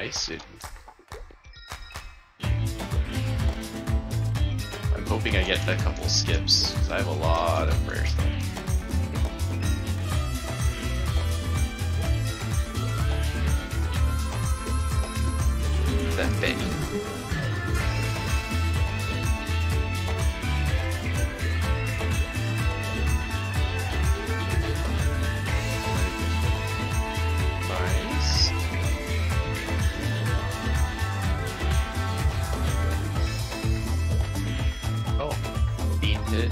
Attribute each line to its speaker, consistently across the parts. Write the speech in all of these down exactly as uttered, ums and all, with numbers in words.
Speaker 1: Nice city. I'm hoping I get a couple skips, because I have a lot of rare stuff. That Benny. Nice. Oh, bean pit.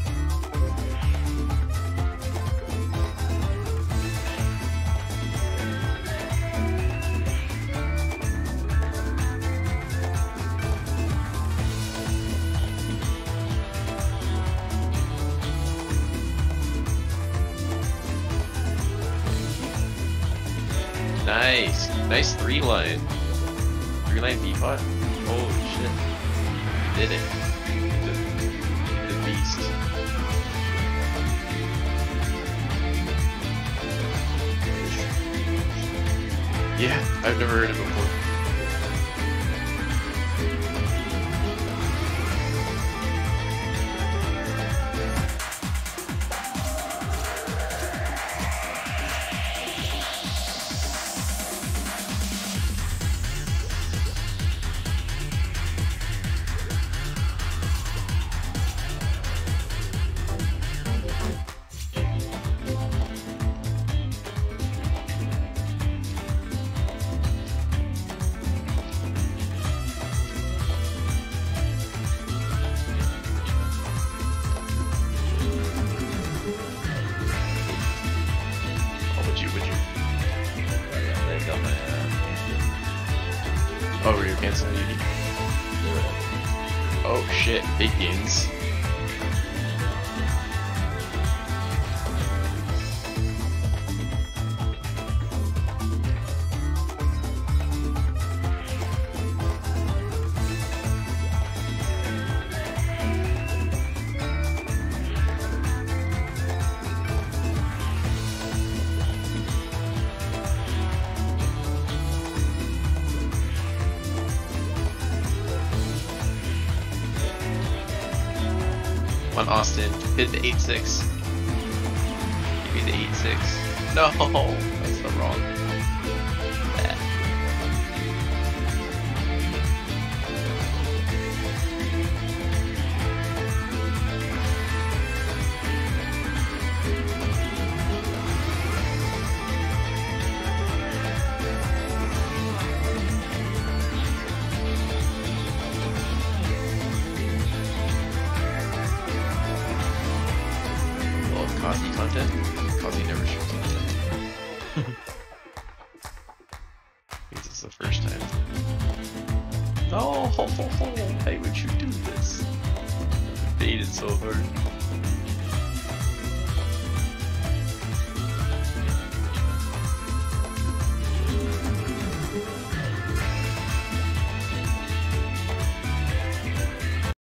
Speaker 1: Nice, nice three line. Three line bpot. Holy shit. Did it. The, the beast. Yeah, I've never heard it before. Oh, were you canceling Uni? Oh shit, big gains. On Austin, hit the eight six. Give me the eight six. No, that's the wrong. Bad. Kazi content? Kazi never shows content. I think this is the first time. No, ho, ho, ho. Why would you do this? I baited so hard.